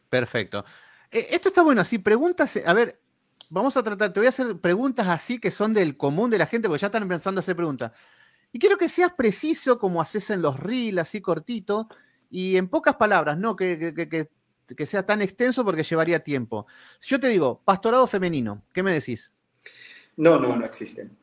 Perfecto. Esto está bueno, así preguntas, a ver, vamos a tratar, te voy a hacer preguntas así que son del común de la gente, porque ya están empezando a hacer preguntas. Y quiero que seas preciso como haces en los reels, así cortito, y en pocas palabras, no que sea tan extenso porque llevaría tiempo. Si yo te digo, pastorado femenino, ¿qué me decís? No, no, no existen.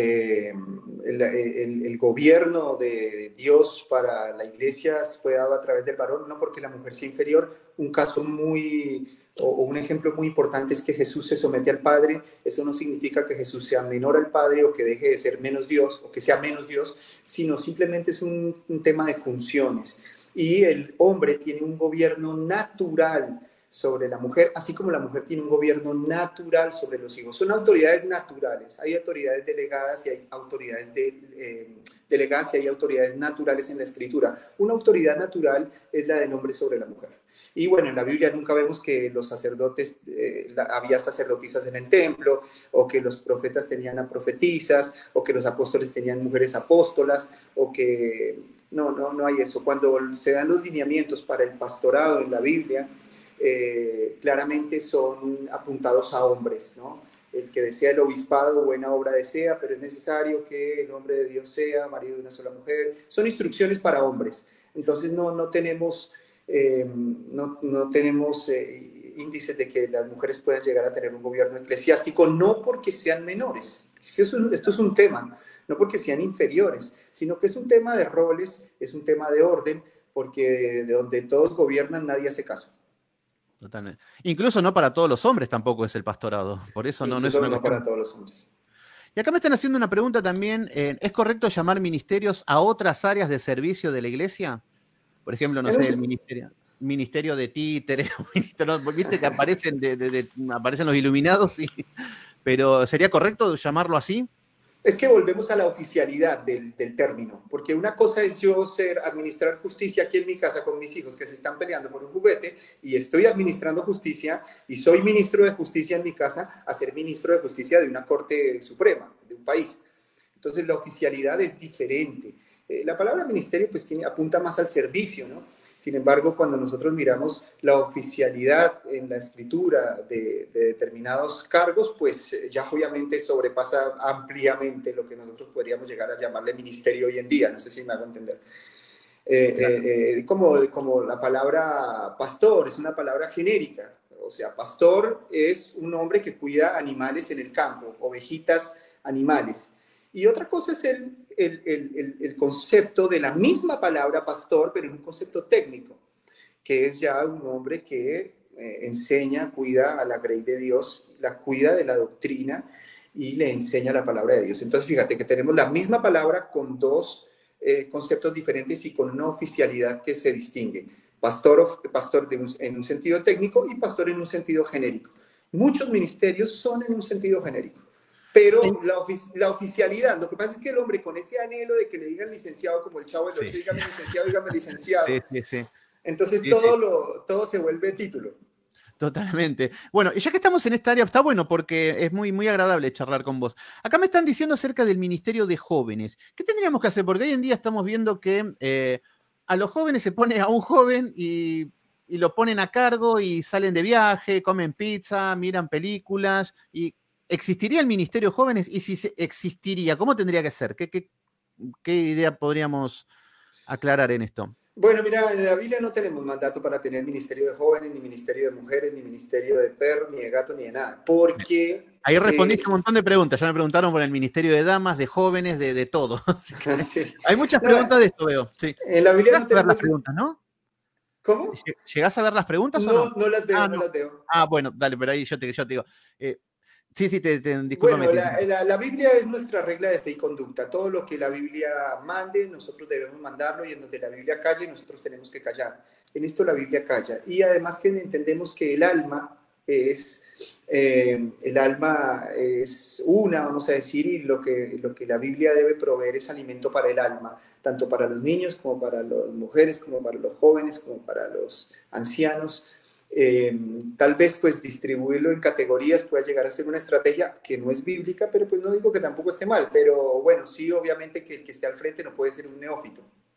El gobierno de Dios para la iglesia fue dado a través del varón, no porque la mujer sea inferior. Un caso o un ejemplo muy importante es que Jesús se somete al Padre. Eso no significa que Jesús sea menor al Padre o que deje de ser menos Dios o que sea menos Dios, sino simplemente es un tema de funciones. Y el hombre tiene un gobierno natural sobre la mujer, así como la mujer tiene un gobierno natural sobre los hijos. Son autoridades naturales. Hay autoridades delegadas y hay autoridades delegadas y hay autoridades naturales en la escritura. Una autoridad natural es la del hombre sobre la mujer. Y bueno, en la Biblia nunca vemos que los sacerdotes, había sacerdotisas en el templo, o que los profetas tenían a profetisas, o que los apóstoles tenían mujeres apóstolas, o que no hay eso. Cuando se dan los lineamientos para el pastorado en la Biblia, claramente son apuntados a hombres, ¿no? El que desea el obispado, buena obra desea, pero es necesario que el hombre de Dios sea marido de una sola mujer. Son instrucciones para hombres. Entonces no tenemos, índices de que las mujeres puedan llegar a tener un gobierno eclesiástico, no porque sean menores. Esto es un tema, no porque sean inferiores, sino que es un tema de roles, es un tema de orden, porque de donde todos gobiernan nadie hace caso. Totalmente. Incluso no para todos los hombres tampoco es el pastorado. Por eso no es Incluso una no para cuestión. todos los hombres. Y acá me están haciendo una pregunta también. ¿Es correcto llamar ministerios a otras áreas de servicio de la iglesia? Por ejemplo, no sé, el ministerio de títeres, viste que aparecen, aparecen los iluminados, pero ¿sería correcto llamarlo así? Es que volvemos a la oficialidad del término, porque una cosa es yo administrar justicia aquí en mi casa con mis hijos que se están peleando por un juguete y estoy administrando justicia y soy ministro de justicia en mi casa, a ser ministro de justicia de una corte suprema, de un país. Entonces la oficialidad es diferente. La palabra ministerio pues apunta más al servicio, ¿no? Sin embargo, cuando nosotros miramos la oficialidad en la escritura de determinados cargos, pues ya obviamente sobrepasa ampliamente lo que nosotros podríamos llegar a llamarle ministerio hoy en día. No sé si me hago entender. Claro. Como la palabra pastor es una palabra genérica. O sea, pastor es un hombre que cuida animales en el campo, ovejitas, animales. Y otra cosa es el concepto de la misma palabra pastor, pero en un concepto técnico, que es ya un hombre que enseña, cuida a la grey de Dios, la cuida de la doctrina y le enseña la palabra de Dios. Entonces, fíjate que tenemos la misma palabra con dos conceptos diferentes y con una oficialidad que se distingue. Pastor en un sentido técnico y pastor en un sentido genérico. Muchos ministerios son en un sentido genérico. Pero la oficialidad, lo que pasa es que el hombre con ese anhelo de que le digan licenciado como el Chavo del Ocho, dígame licenciado, dígame licenciado. Sí. Entonces Sí, sí. todo se vuelve título. Totalmente. Bueno, y ya que estamos en esta área, está bueno porque es muy agradable charlar con vos. Acá me están diciendo acerca del Ministerio de Jóvenes. ¿Qué tendríamos que hacer? Porque hoy en día estamos viendo que a los jóvenes se pone a un joven y lo ponen a cargo y salen de viaje, comen pizza, miran películas. Y ¿existiría el Ministerio de Jóvenes? Y si existiría, ¿cómo tendría que ser? ¿Qué idea podríamos aclarar en esto? Bueno, mira, en la Biblia no tenemos mandato para tener ministerio de jóvenes, ni ministerio de mujeres, ni ministerio de perros, ni de gatos, ni de nada. Porque Ahí respondiste un montón de preguntas. Ya me preguntaron por el Ministerio de Damas, de jóvenes, de todo. Así que sí. hay muchas No, preguntas de esto, veo. Sí. en la Biblia Llegás no a ver las tenemos. preguntas, ¿no? ¿Cómo? ¿Llegás a ver las preguntas o No, no? no las veo, Ah, no no. las veo. Ah, bueno, dale, pero ahí yo te digo. Sí, discúlpame. Bueno, la Biblia es nuestra regla de fe y conducta. Todo lo que la Biblia mande, nosotros debemos mandarlo, y en donde la Biblia calle, nosotros tenemos que callar. En esto la Biblia calla. Y además que entendemos que el alma es una, vamos a decir, y lo que la Biblia debe proveer es alimento para el alma, tanto para los niños como para las mujeres, como para los jóvenes, como para los ancianos. Tal vez pues distribuirlo en categorías pueda llegar a ser una estrategia que no es bíblica, pero pues no digo que tampoco esté mal, pero bueno, sí, obviamente que el que esté al frente no puede ser un neófito.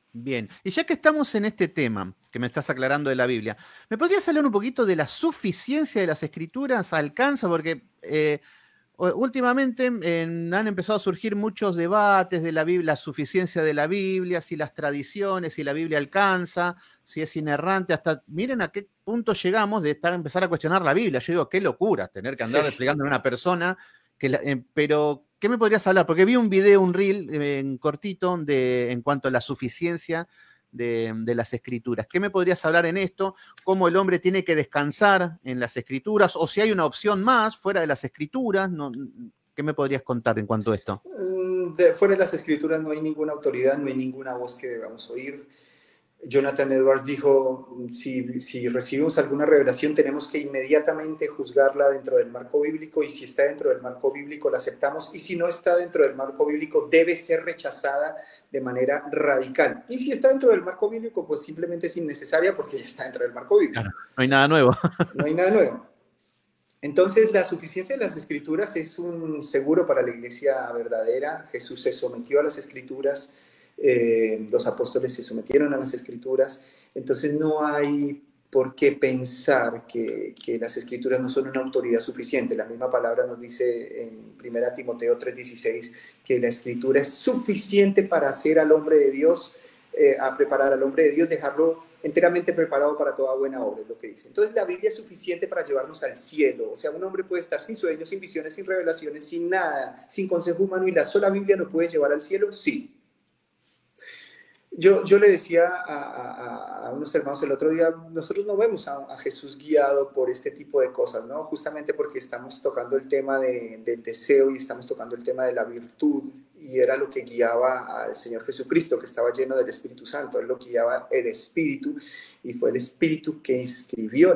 Bien, y ya que estamos en este tema que me estás aclarando de la Biblia, ¿me podrías hablar un poquito de la suficiencia de las escrituras? ¿Alcanza? Porque últimamente han empezado a surgir muchos debates de la Biblia, la suficiencia de la Biblia, si las tradiciones, si la Biblia alcanza, si es inerrante, hasta miren a qué punto llegamos de empezar a cuestionar la Biblia. Yo digo, qué locura tener que andar Sí. explicando a una persona pero, ¿qué me podrías hablar? Porque vi un video, un reel en cortito en cuanto a la suficiencia de las escrituras. ¿Qué me podrías hablar en esto? ¿Cómo el hombre tiene que descansar en las escrituras? O si hay una opción más fuera de las escrituras. No, ¿qué me podrías contar en cuanto a esto? Fuera de las escrituras no hay ninguna autoridad, no hay ninguna voz que debamos oír. Jonathan Edwards dijo, si recibimos alguna revelación tenemos que inmediatamente juzgarla dentro del marco bíblico, y si está dentro del marco bíblico la aceptamos, y si no está dentro del marco bíblico debe ser rechazada de manera radical. Y si está dentro del marco bíblico, pues simplemente es innecesaria porque ya está dentro del marco bíblico. Claro, no hay nada nuevo. No hay nada nuevo. Entonces, la suficiencia de las escrituras es un seguro para la iglesia verdadera. Jesús se sometió a las escrituras, los apóstoles se sometieron a las escrituras, entonces no hay por qué pensar que las escrituras no son una autoridad suficiente. La misma palabra nos dice en 1 Timoteo 3:16 que la escritura es suficiente para hacer al hombre de Dios, a preparar al hombre de Dios, dejarlo enteramente preparado para toda buena obra, es lo que dice. Entonces la Biblia es suficiente para llevarnos al cielo. O sea, un hombre puede estar sin sueños, sin visiones, sin revelaciones, sin nada, sin consejo humano, y la sola Biblia lo puede llevar al cielo, sí. Yo le decía a unos hermanos el otro día, nosotros no vemos a Jesús guiado por este tipo de cosas, ¿no? Justamente porque estamos tocando el tema del deseo y estamos tocando el tema de la virtud, y era lo que guiaba al Señor Jesucristo, que estaba lleno del Espíritu Santo. Él lo guiaba el Espíritu, y fue el Espíritu que escribió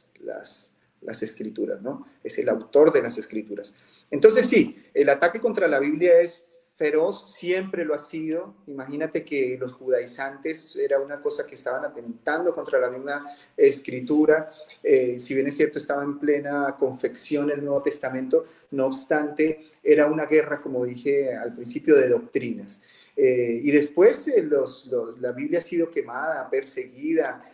las escrituras, ¿no? Es el autor de las escrituras. Entonces sí, el ataque contra la Biblia es feroz, siempre lo ha sido. Imagínate que los judaizantes era una cosa que estaban atentando contra la misma escritura. Si bien es cierto, estaba en plena confección el Nuevo Testamento, no obstante, era una guerra, como dije al principio, de doctrinas. Y después la Biblia ha sido quemada, perseguida.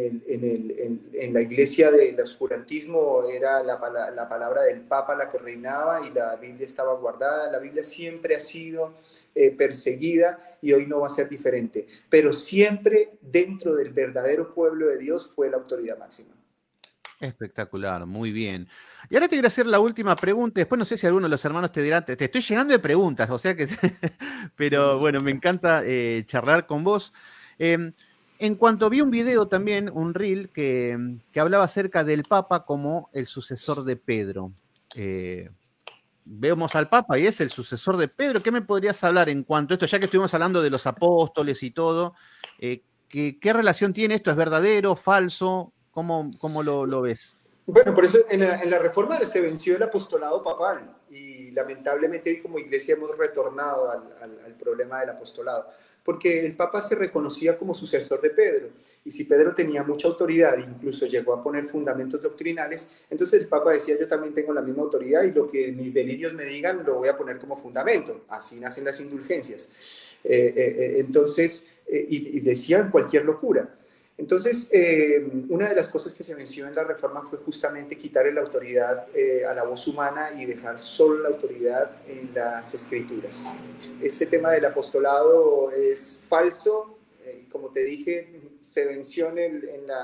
En la iglesia del oscurantismo era la palabra del Papa la que reinaba, y la Biblia estaba guardada. La Biblia siempre ha sido perseguida, y hoy no va a ser diferente, pero siempre dentro del verdadero pueblo de Dios fue la autoridad máxima. Espectacular, muy bien. Y ahora te quiero hacer la última pregunta. Después no sé si alguno de los hermanos te dirá, te estoy llenando de preguntas, o sea que, pero bueno, me encanta charlar con vos. En cuanto vi un video también, un reel, que hablaba acerca del Papa como el sucesor de Pedro. Vemos al Papa y es el sucesor de Pedro. ¿Qué me podrías hablar en cuanto a esto? Ya que estuvimos hablando de los apóstoles y todo, ¿qué relación tiene esto? ¿Es verdadero, falso? ¿Cómo lo ves? Bueno, por eso en la Reforma se venció el apostolado papal, y lamentablemente hoy como iglesia hemos retornado al problema del apostolado, porque el Papa se reconocía como sucesor de Pedro, y si Pedro tenía mucha autoridad, incluso llegó a poner fundamentos doctrinales, entonces el Papa decía, yo también tengo la misma autoridad, y lo que mis delirios me digan lo voy a poner como fundamento. Así nacen las indulgencias. Entonces, y decían cualquier locura. Entonces, una de las cosas que se mencionó en la Reforma fue justamente quitarle la autoridad a la voz humana y dejar solo la autoridad en las Escrituras. Este tema del apostolado es falso. Como te dije, se venció en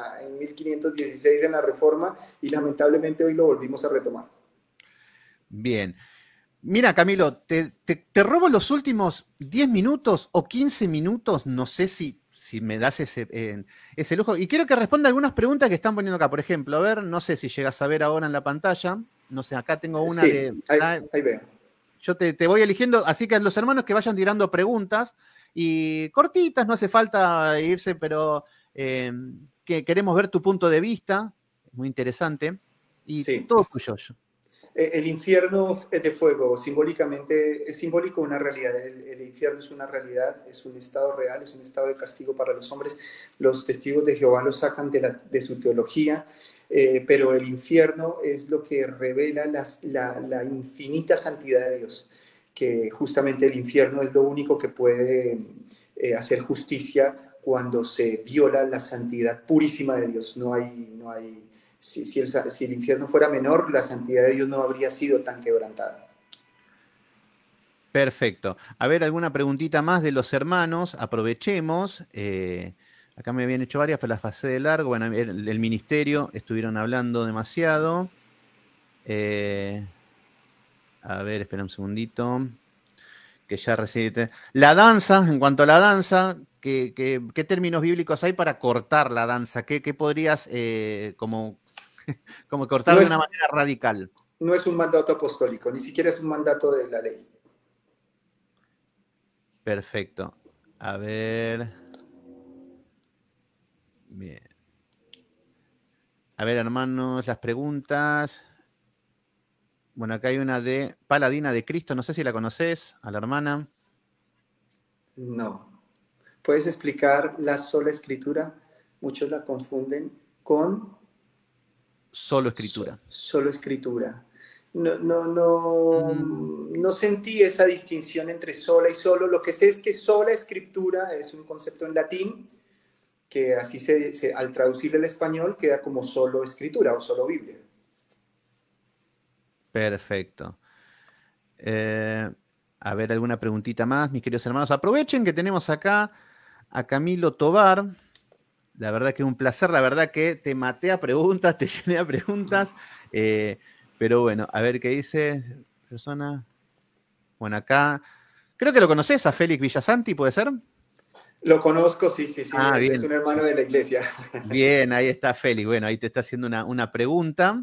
1516 en la Reforma, y lamentablemente hoy lo volvimos a retomar. Bien. Mira, Camilo, te robo los últimos 10 minutos o 15 minutos, no sé si me das ese lujo. Y quiero que responda algunas preguntas que están poniendo acá. Por ejemplo, a ver, no sé si llegas a ver ahora en la pantalla. No sé, acá tengo una sí, de... ahí veo. Yo te voy eligiendo, así que los hermanos que vayan tirando preguntas, y cortitas, no hace falta irse, pero que queremos ver tu punto de vista, muy interesante, y Sí. todo tuyo. El infierno es de fuego, simbólicamente es simbólico una realidad. El infierno es una realidad, es un estado real, es un estado de castigo para los hombres. Los testigos de Jehová lo sacan de su teología, pero el infierno es lo que revela la infinita santidad de Dios, que justamente el infierno es lo único que puede hacer justicia cuando se viola la santidad purísima de Dios. Si el infierno fuera menor, la santidad de Dios no habría sido tan quebrantada. Perfecto. A ver, alguna preguntita más de los hermanos. Aprovechemos. Acá me habían hecho varias, pero las pasé de largo. Bueno, el ministerio estuvieron hablando demasiado. A ver, espera un segundito. Que ya recibiste. La danza, en cuanto a la danza, ¿qué términos bíblicos hay para cortar la danza? ¿Qué podrías como cortar de una manera radical? No es un mandato apostólico, ni siquiera es un mandato de la ley. Perfecto. A ver. Bien. A ver, hermanos, las preguntas. Bueno, acá hay una de Paladina de Cristo. No sé si la conoces, a la hermana. No. ¿Puedes explicar la sola escritura? Muchos la confunden con... Solo escritura. Solo escritura. No sentí esa distinción entre sola y solo. Lo que sé es que sola escritura es un concepto en latín que así al traducirlo al español queda como solo escritura o solo Biblia. Perfecto. A ver, alguna preguntita más, mis queridos hermanos. Aprovechen que tenemos acá a Camilo Tobar. La verdad que es un placer, la verdad que te maté a preguntas, te llené a preguntas. Pero bueno, a ver qué dice persona. Bueno, acá, creo que lo conoces a Félix Villasanti, ¿puede ser? Lo conozco, sí. Bien. Es un hermano de la iglesia. Bien, ahí está Félix. Bueno, ahí te está haciendo una pregunta.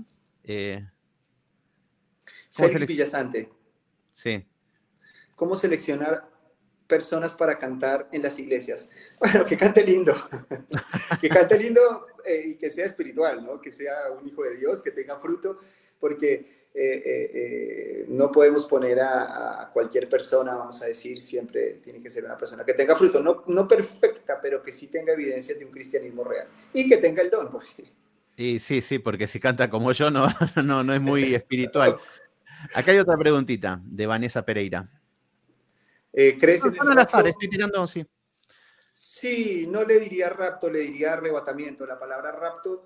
Félix Villasante. Sí. ¿Cómo seleccionar personas para cantar en las iglesias? Bueno, que cante lindo. Que cante lindo y que sea espiritual, ¿no? Que sea un hijo de Dios, que tenga fruto, porque no podemos poner a cualquier persona, vamos a decir, siempre tiene que ser una persona que tenga fruto, no perfecta, pero que sí tenga evidencias de un cristianismo real y que tenga el don. Porque... Y sí, porque si canta como yo no es muy espiritual. Acá hay otra preguntita de Vanessa Pereira. ¿Crees en el rapto? Al azar, estoy tirando, sí. Sí, no le diría rapto, le diría arrebatamiento. La palabra rapto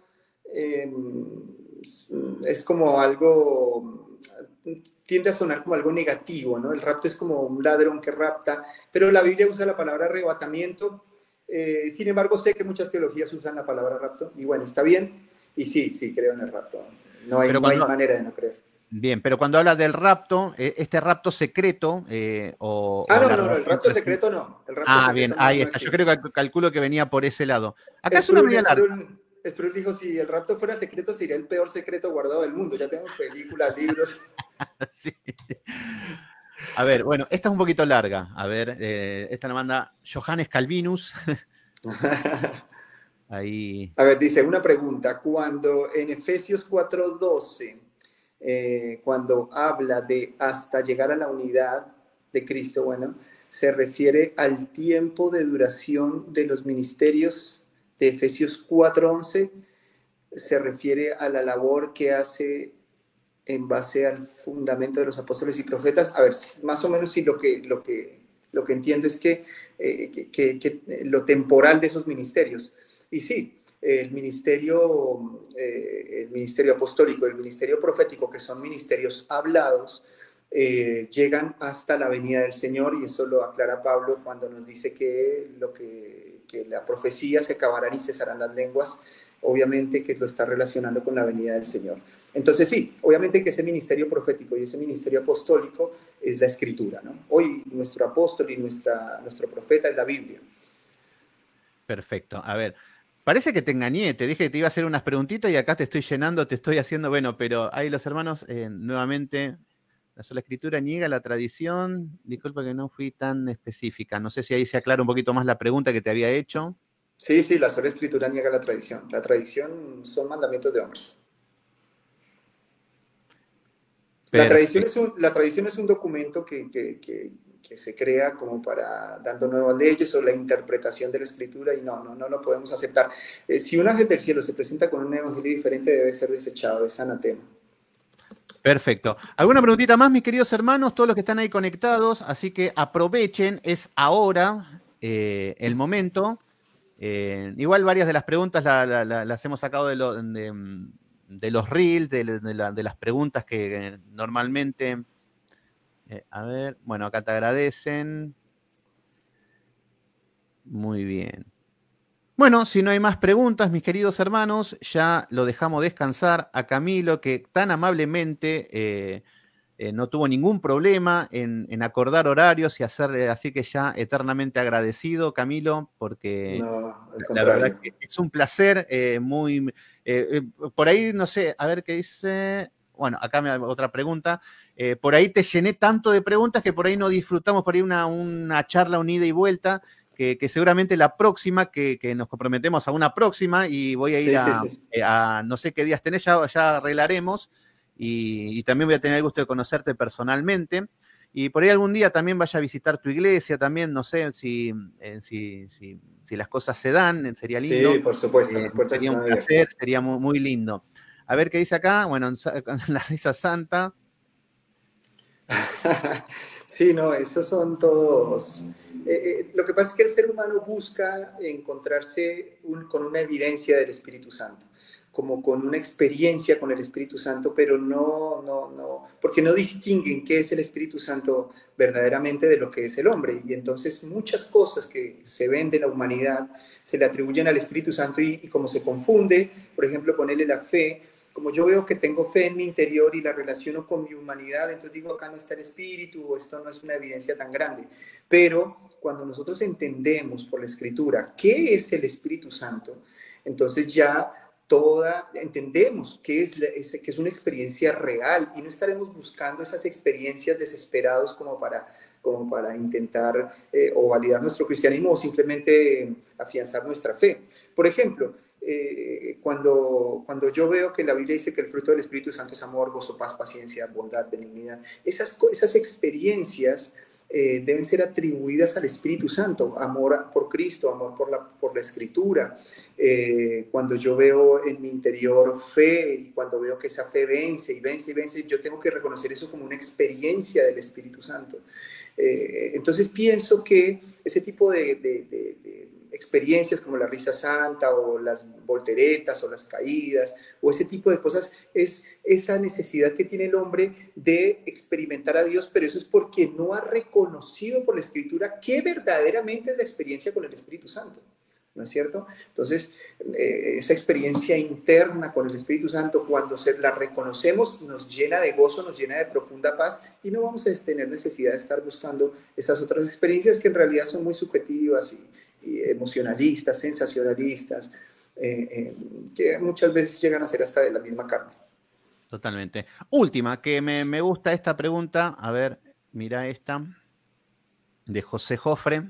es como algo, tiende a sonar como algo negativo, ¿no? El rapto es como un ladrón que rapta, pero la Biblia usa la palabra arrebatamiento. Sin embargo, sé que muchas teologías usan la palabra rapto, y bueno, está bien, y sí, creo en el rapto. No hay manera de no creer. Bien, pero cuando habla del rapto, este rapto secreto no, el rapto secreto no. Bien, ahí está. Yo creo que calculo que venía por ese lado. Acá es una media larga. Sproul dijo, si el rapto fuera secreto, sería el peor secreto guardado del mundo. Ya tengo películas, libros. Sí. A ver, bueno, esta es un poquito larga. A ver, esta la manda Johannes Calvinus. Ahí. A ver, dice, una pregunta. Cuando en Efesios 4:12... cuando habla de hasta llegar a la unidad de Cristo, bueno, se refiere al tiempo de duración de los ministerios de Efesios 4:11, se refiere a la labor que hace en base al fundamento de los apóstoles y profetas. A ver, más o menos si lo que entiendo es que lo temporal de esos ministerios. Y sí, el ministerio apostólico, el ministerio profético, que son ministerios hablados, llegan hasta la venida del Señor, y eso lo aclara Pablo cuando nos dice que la profecía se acabarán y cesarán las lenguas, obviamente que lo está relacionando con la venida del Señor. Entonces sí, obviamente que ese ministerio profético y ese ministerio apostólico es la Escritura, ¿no? Hoy nuestro apóstol y nuestro profeta es la Biblia. Perfecto, a ver. Parece que te engañé, te dije que te iba a hacer unas preguntitas y acá te estoy llenando, te estoy haciendo, bueno, pero ahí los hermanos, nuevamente, la sola escritura niega la tradición. Disculpa que no fui tan específica. No sé si ahí se aclara un poquito más la pregunta que te había hecho. Sí, la sola escritura niega la tradición. La tradición son mandamientos de hombres. La tradición es un documento que se crea como para dando nuevas leyes o la interpretación de la escritura, y no lo podemos aceptar. Si un ángel del cielo se presenta con un evangelio diferente, debe ser desechado, es anatema. Perfecto. ¿Alguna preguntita más, mis queridos hermanos? Todos los que están ahí conectados, así que aprovechen, es ahora. el momento. Igual varias de las preguntas las hemos sacado de los reels, de las preguntas que normalmente... a ver, bueno, acá te agradecen. Muy bien. Bueno, si no hay más preguntas, mis queridos hermanos, ya lo dejamos descansar a Camilo, que tan amablemente no tuvo ningún problema en acordar horarios y hacer, así que ya eternamente agradecido, Camilo, porque No, al la verdad contrario. que es un placer, por ahí, no sé, a ver qué dice. Bueno, acá otra pregunta. Por ahí te llené tanto de preguntas que por ahí no disfrutamos por ahí una charla, un ida y vuelta, que seguramente la próxima, que nos comprometemos a una próxima y voy a ir Sí, sí, sí. a no sé qué días tenés, ya arreglaremos y también voy a tener el gusto de conocerte personalmente. Y por ahí algún día también vaya a visitar tu iglesia, también, no sé si las cosas se dan, sería Sí, lindo. por supuesto, las puertas Sería un están placer, abiertas. sería muy, muy lindo. A ver qué dice acá. Bueno, con la risa santa. Sí, no, esos son todos. Lo que pasa es que el ser humano busca encontrarse con una evidencia del Espíritu Santo, como con una experiencia con el Espíritu Santo, pero no, porque no distinguen qué es el Espíritu Santo verdaderamente de lo que es el hombre. Y entonces muchas cosas que se ven de la humanidad se le atribuyen al Espíritu Santo y como se confunde, por ejemplo, ponerle la fe. Como yo veo que tengo fe en mi interior y la relaciono con mi humanidad, entonces digo, acá no está el espíritu, o esto no es una evidencia tan grande. Pero cuando nosotros entendemos por la escritura qué es el Espíritu Santo, entonces ya entendemos que es una experiencia real y no estaremos buscando esas experiencias desesperados como para intentar o validar nuestro cristianismo o simplemente afianzar nuestra fe. Por ejemplo, cuando yo veo que la Biblia dice que el fruto del Espíritu Santo es amor, gozo, paz, paciencia, bondad, benignidad, esas experiencias deben ser atribuidas al Espíritu Santo, amor por Cristo, amor por la Escritura. Cuando yo veo en mi interior fe y cuando veo que esa fe vence y vence y vence, yo tengo que reconocer eso como una experiencia del Espíritu Santo. Entonces pienso que ese tipo de experiencias como la risa santa o las volteretas o las caídas o ese tipo de cosas es esa necesidad que tiene el hombre de experimentar a Dios, pero eso es porque no ha reconocido por la Escritura qué verdaderamente es la experiencia con el Espíritu Santo. ¿No es cierto? Entonces, esa experiencia interna con el Espíritu Santo, cuando la reconocemos, nos llena de gozo, nos llena de profunda paz y no vamos a tener necesidad de estar buscando esas otras experiencias que en realidad son muy subjetivas y emocionalistas, sensacionalistas, que muchas veces llegan a ser hasta de la misma carne. Totalmente. Última, que me gusta esta pregunta. A ver, mira esta. De José Jofre.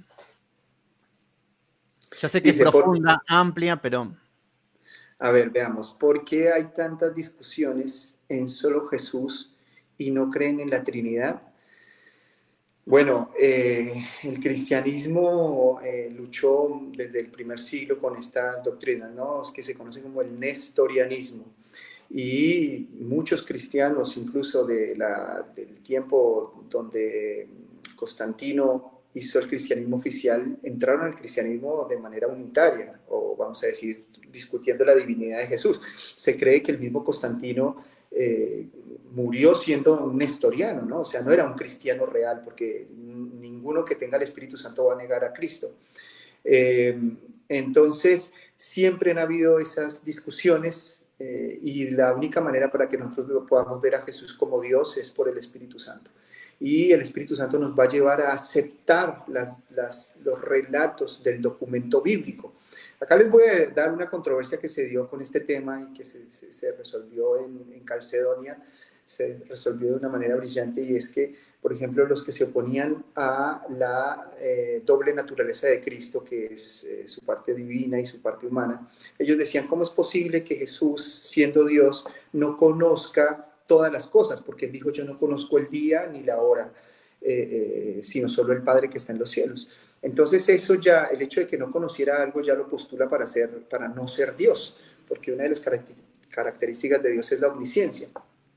Ya sé que es Dice, profunda, amplia, pero... a ver, veamos, ¿por qué hay tantas discusiones en solo Jesús y no creen en la Trinidad? Bueno, el cristianismo luchó desde el primer siglo con estas doctrinas, ¿no? Que se conocen como el nestorianismo. Y muchos cristianos, incluso del tiempo donde Constantino hizo el cristianismo oficial, entraron al cristianismo de manera unitaria, o vamos a decir, discutiendo la divinidad de Jesús. Se cree que el mismo Constantino murió siendo un nestoriano, ¿no? O sea, no era un cristiano real, porque ninguno que tenga el Espíritu Santo va a negar a Cristo. Entonces, siempre han habido esas discusiones y la única manera para que nosotros podamos ver a Jesús como Dios es por el Espíritu Santo. Y el Espíritu Santo nos va a llevar a aceptar los relatos del documento bíblico. Acá les voy a dar una controversia que se dio con este tema y que se resolvió en Calcedonia, se resolvió de una manera brillante, y es que, por ejemplo, los que se oponían a la doble naturaleza de Cristo, que es su parte divina y su parte humana, ellos decían, ¿cómo es posible que Jesús, siendo Dios, no conozca todas las cosas? Porque él dijo, yo no conozco el día ni la hora, sino solo el Padre que está en los cielos. Entonces eso ya, el hecho de que no conociera algo ya lo postula para no ser Dios, porque una de las características de Dios es la omnisciencia.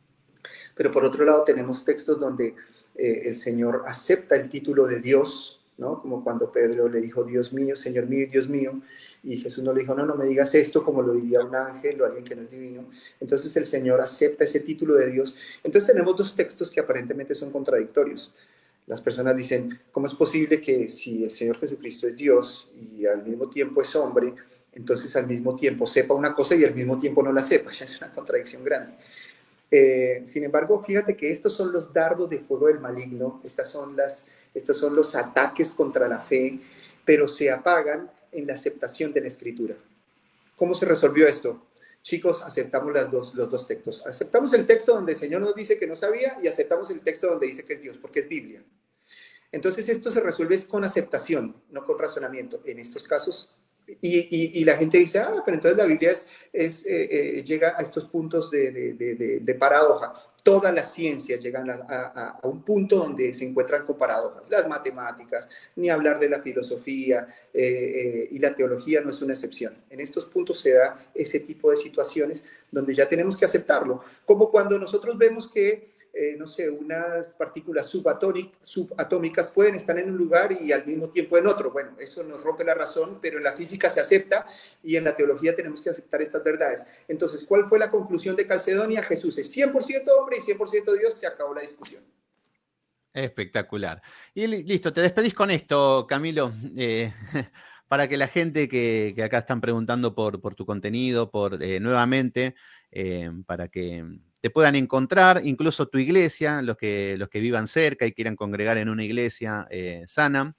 Pero por otro lado tenemos textos donde el Señor acepta el título de Dios ¿no? Como cuando Pedro le dijo, Dios mío, Señor mío, Dios mío, y Jesús no le dijo, no, no me digas esto como lo diría un ángel o alguien que no es divino. Entonces el Señor acepta ese título de Dios. Entonces tenemos dos textos que aparentemente son contradictorios. Las personas dicen, ¿cómo es posible que si el Señor Jesucristo es Dios y al mismo tiempo es hombre, entonces al mismo tiempo sepa una cosa y al mismo tiempo no la sepa? Ya es una contradicción grande. Sin embargo, fíjate que estos son los dardos de fuego del maligno, estos son los ataques contra la fe, pero se apagan en la aceptación de la Escritura. ¿Cómo se resolvió esto? Chicos, aceptamos los dos textos. Aceptamos el texto donde el Señor nos dice que no sabía y aceptamos el texto donde dice que es Dios, porque es Biblia. Entonces esto se resuelve con aceptación, no con razonamiento. En estos casos, y la gente dice, pero entonces la Biblia llega a estos puntos de paradoja. Toda la ciencia llegan a un punto donde se encuentran con paradojas. Las matemáticas, ni hablar de la filosofía, y la teología no es una excepción. En estos puntos se da ese tipo de situaciones donde ya tenemos que aceptarlo. Como cuando nosotros vemos que no sé, unas partículas subatómicas pueden estar en un lugar y al mismo tiempo en otro. Bueno, eso nos rompe la razón, pero en la física se acepta y en la teología tenemos que aceptar estas verdades. Entonces, ¿cuál fue la conclusión de Calcedonia? Jesús es 100% hombre y 100% Dios, se acabó la discusión. Espectacular. Y listo, te despedís con esto, Camilo, para que la gente que acá están preguntando por tu contenido, nuevamente, para que te puedan encontrar, incluso tu iglesia, los que vivan cerca y quieran congregar en una iglesia sana.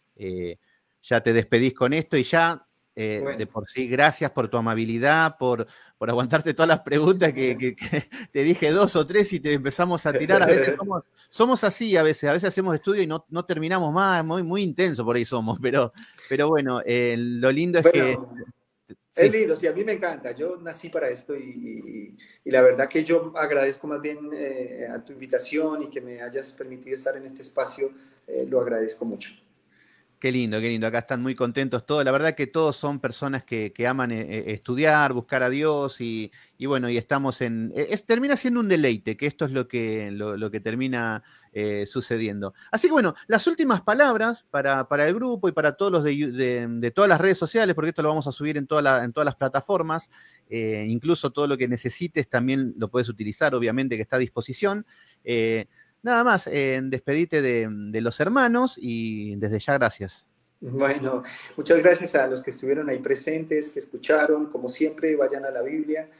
Ya te despedís con esto y ya, bueno, de por sí, gracias por tu amabilidad, por aguantarte todas las preguntas que te dije 2 o 3 y te empezamos a tirar. A veces somos así, a veces hacemos estudio y no terminamos más, muy intenso por ahí somos, pero bueno, lo lindo es que... Sí. Es lindo, sí, a mí me encanta. Yo nací para esto y la verdad que yo agradezco más bien a tu invitación y que me hayas permitido estar en este espacio, lo agradezco mucho. Qué lindo, qué lindo. Acá están muy contentos todos. La verdad que todos son personas que aman estudiar, buscar a Dios y bueno, y estamos en... termina siendo un deleite, que esto es lo que termina sucediendo. Así que bueno, las últimas palabras para el grupo y para todos los de todas las redes sociales, porque esto lo vamos a subir en todas las plataformas, incluso todo lo que necesites también lo puedes utilizar, obviamente que está a disposición. Nada más, despedite de los hermanos y desde ya gracias. Bueno, muchas gracias a los que estuvieron ahí presentes, que escucharon. Como siempre, vayan a la Biblia.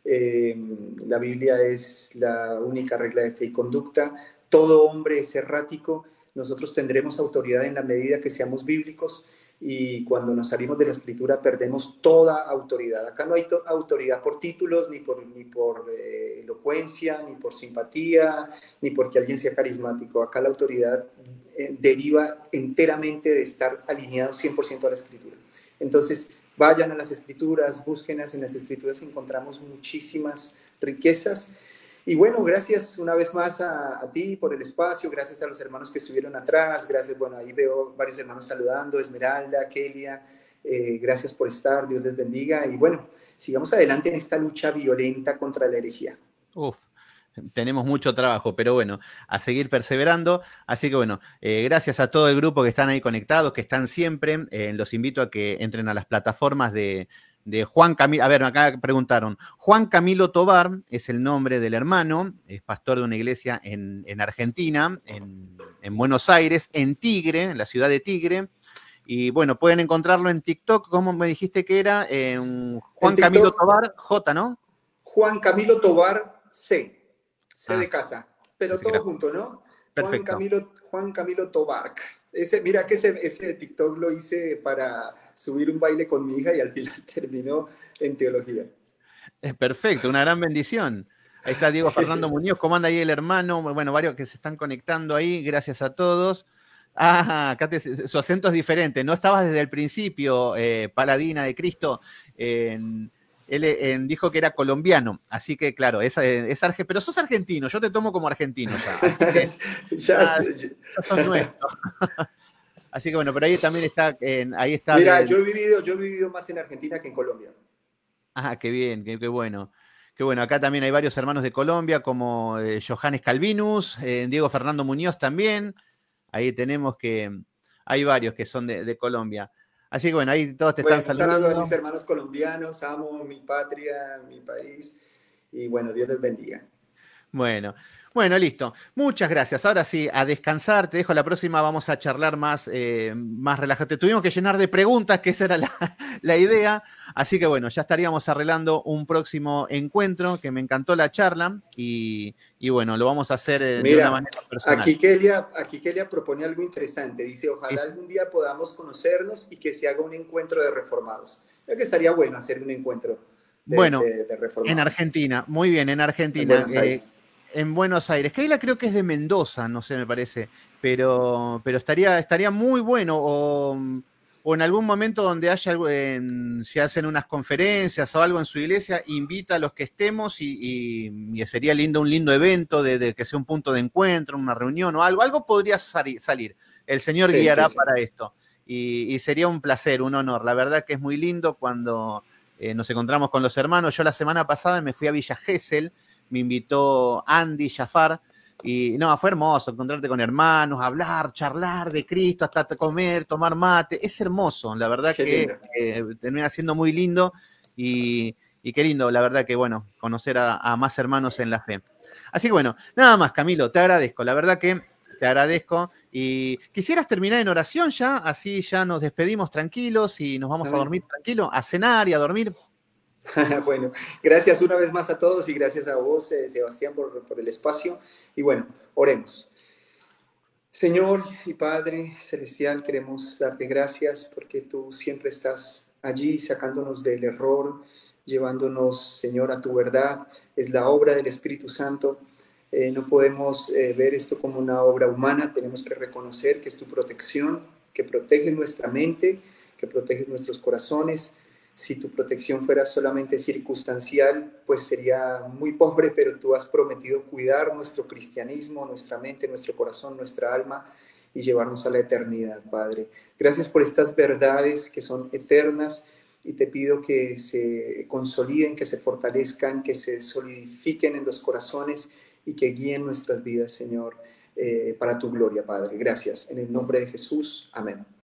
La Biblia es la única regla de fe y conducta. Todo hombre es errático. Nosotros tendremos autoridad en la medida que seamos bíblicos y cuando nos salimos de la Escritura perdemos toda autoridad. Acá no hay autoridad por títulos, ni por elocuencia, ni por simpatía, ni porque alguien sea carismático. Acá la autoridad deriva enteramente de estar alineados 100% a la Escritura. Entonces, vayan a las Escrituras, búsquenlas. En las Escrituras encontramos muchísimas riquezas. Y bueno, gracias una vez más a ti por el espacio, gracias a los hermanos que estuvieron atrás, gracias, bueno, ahí veo varios hermanos saludando, Esmeralda, Kelia, gracias por estar, Dios les bendiga, y bueno, sigamos adelante en esta lucha violenta contra la herejía. Uf. Tenemos mucho trabajo, pero bueno, a seguir perseverando. Así que bueno, gracias a todo el grupo que están ahí conectados, que están siempre. Los invito a que entren a las plataformas de Juan Camilo. A ver, acá preguntaron. Juan Camilo Tobar es el nombre del hermano, es pastor de una iglesia en Argentina, en Buenos Aires, en Tigre, en la ciudad de Tigre. Y bueno, pueden encontrarlo en TikTok, ¿cómo me dijiste que era? Juan Camilo Tobar, J, ¿no? Juan Camilo Tobar C. C de casa, pero todo junto, ¿no? Perfecto. Juan Camilo Tobar. Mira que ese TikTok lo hice para subir un baile con mi hija y al final terminó en teología. Perfecto, una gran bendición. Ahí está Diego Fernando Muñoz, ¿cómo anda ahí el hermano? Bueno, varios que se están conectando ahí, gracias a todos. Acá su acento es diferente, no estabas desde el principio, Paladina de Cristo. Él dijo que era colombiano, así que claro, pero sos argentino, yo te tomo como argentino ya. Ya sos nuestro. Así que bueno, pero ahí también está. Ahí está. Mira, yo he vivido más en Argentina que en Colombia. Qué bien, qué bueno. Qué bueno, acá también hay varios hermanos de Colombia, como Johannes Calvinus, Diego Fernando Muñoz también. Ahí tenemos que hay varios que son de Colombia. Así que bueno, ahí todos te están Bueno, un saludo a saludando. mis hermanos colombianos, amo mi patria, mi país, y bueno, Dios les bendiga. Bueno, bueno, listo. Muchas gracias. Ahora sí, a descansar. Te dejo la próxima. Vamos a charlar más, más relajado. Tuvimos que llenar de preguntas, que esa era la idea. Así que bueno, ya estaríamos arreglando un próximo encuentro, que me encantó la charla. Y bueno, lo vamos a hacer de una Mira, manera personal. Aquí Kelia propone algo interesante. Dice, ojalá Sí. algún día podamos conocernos y que se haga un encuentro de reformados. Creo que estaría bueno hacer un encuentro Bueno, de en reformados Argentina, muy bien, en en Argentina. Buenos Aires. En Buenos Aires. Keila creo que es de Mendoza, no sé, me parece. Pero estaría muy bueno. O en algún momento donde haya algo, si hacen unas conferencias o algo en su iglesia, invita a los que estemos y sería lindo, un lindo evento de que sea un punto de encuentro, una reunión o algo. Algo podría salir. El Señor Sí, sí, guiará sí. para esto. Y sería un placer, un honor. La verdad que es muy lindo cuando nos encontramos con los hermanos. Yo la semana pasada me fui a Villa Gesell, me invitó Andy Jafar, y no, fue hermoso encontrarte con hermanos, hablar, charlar de Cristo, hasta comer, tomar mate. Es hermoso, la verdad Qué que lindo. termina siendo muy lindo y qué lindo, la verdad que bueno, conocer a más hermanos en la fe. Así que bueno, nada más, Camilo, te agradezco, la verdad que te agradezco. Y quisieras terminar en oración ya, así ya nos despedimos tranquilos y nos vamos a Amén. dormir tranquilos, a cenar y a dormir. Bueno, gracias una vez más a todos y gracias a vos, Sebastián, por el espacio. Y bueno, oremos. Señor y Padre Celestial, queremos darte gracias porque tú siempre estás allí sacándonos del error, llevándonos, Señor, a tu verdad. Es la obra del Espíritu Santo. No podemos ver esto como una obra humana, tenemos que reconocer que es tu protección, que protege nuestra mente, que protege nuestros corazones. Si tu protección fuera solamente circunstancial, pues sería muy pobre, pero tú has prometido cuidar nuestro cristianismo, nuestra mente, nuestro corazón, nuestra alma y llevarnos a la eternidad, Padre. Gracias por estas verdades que son eternas y te pido que se consoliden, que se fortalezcan, que se solidifiquen en los corazones y que guíen nuestras vidas, Señor, para tu gloria, Padre. Gracias. En el nombre de Jesús. Amén.